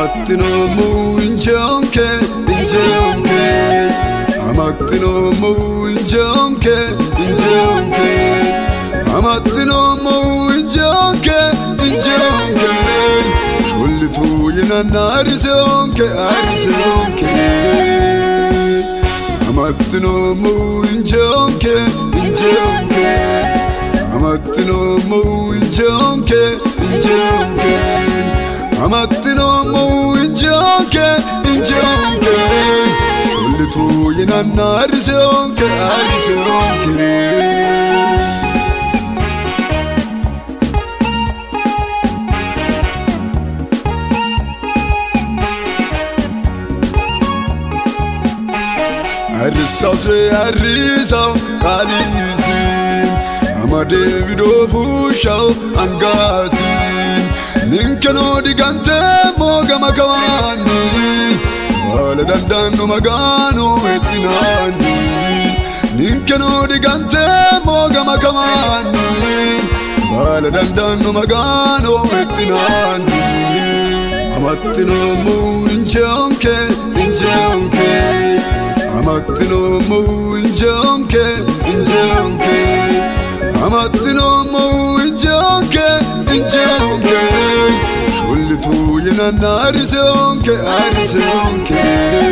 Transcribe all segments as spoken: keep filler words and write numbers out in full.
Amattino mu injonke injonke Amattino mu injonke injonke Amattino mu injonke injonke Shullitu yinanna arisonke arisonke Amattino mu injonke injonke Amattino mu injonke injonke Amattino mu injonke injonke Shullitu yinanna arisonke arisonke Arisa se arisa kalisi Amade vido fusha angasi Ninkeno digante moga makawani Wala dandano magano etinani Ninkeno digante moga makawani Wala dandano magano etinani Amattino mu injonke injonke Amattino mu injonke injonke Amattino mu injonke injonke Shullitu yinanna arisonke arisonke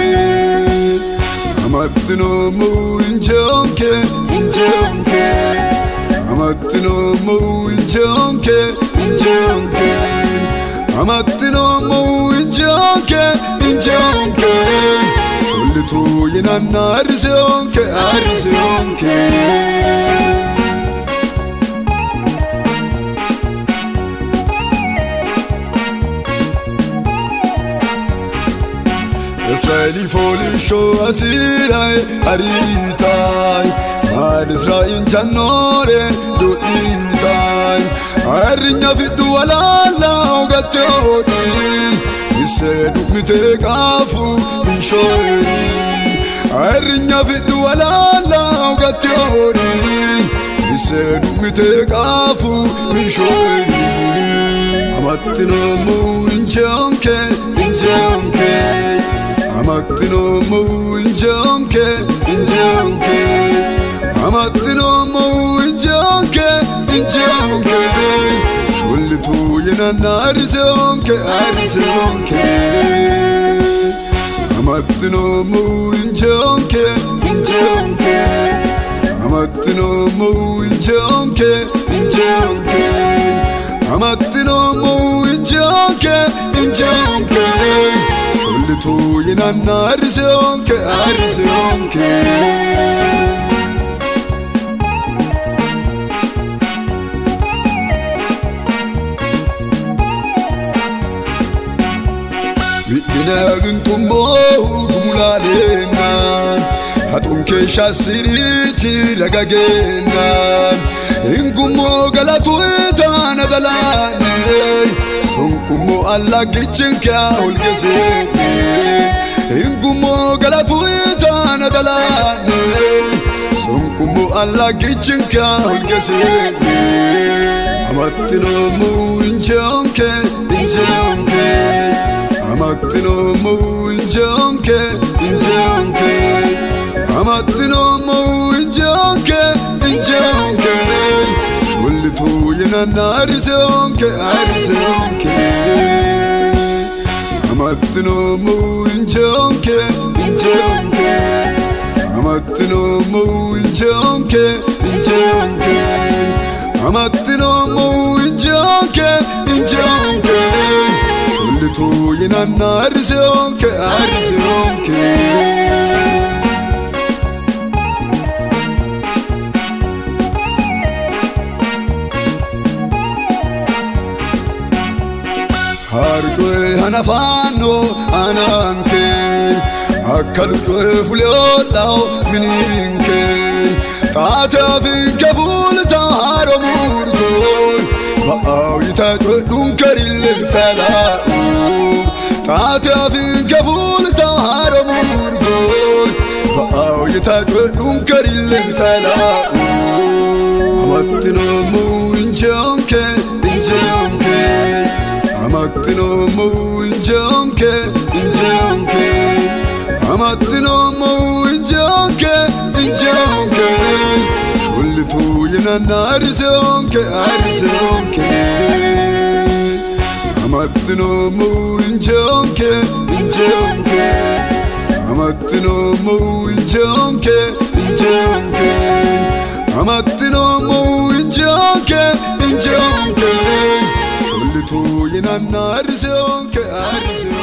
Amattino mu injonke injonke Amattino mu injonke injonke Amattino mu injonke injonke Shullitu yinanna arisonke arisonke Israeli foli show asirai aritai Mal Israel janore duitai Arrinya fiddu walala ugattori Isse dukmite kafu mishori Arrinya fiddu walala ugattori Isse dukmite kafu mishori Amattino mu injonke injonke Amattino mu injonke injonke Amattino mu injonke injonke Shullitu yinanna arisonke arisonke Amattino mu injonke injonke Amattino mu injonke injonke Amattino mu injonke injonke Shullitu yinanna arisonke arisonke Bidina guntumbo gumulalena Hatunke shasirichi lagagena Ingumo galatu itana galane Sonkumo alla gichinka ulgesene Ingumo galatu itana galane Sonkumo alla gichinka ulgesene Amattino mu injonke injonke Amattino mu injonke injonke Amattino mu injonke injonke Shullitu yinanna arisonke arisonke Amattino mu injonke injonke Amattino mu injonke injonke Amattino mu injonke injonke Shullitu yinanna arisonke arisonke Harutwe hanafano ananke Akkalutwe fulolao mininke Tata finke fulta haro murgo Ba'aw yitatwe dunkarillen sala'u Tata finke fulta haro murgo Ba'aw yitatwe dunkarillen sala'u Amattino mu injonke injonke Amatino mo injonke injonke Amatino mo injonke injonke Shultu yina narizonke arizonke Amatino mo injonke injonke Amatino mo injonke injonke Amatino mo injonke injonke Shultu yina narizonke arizonke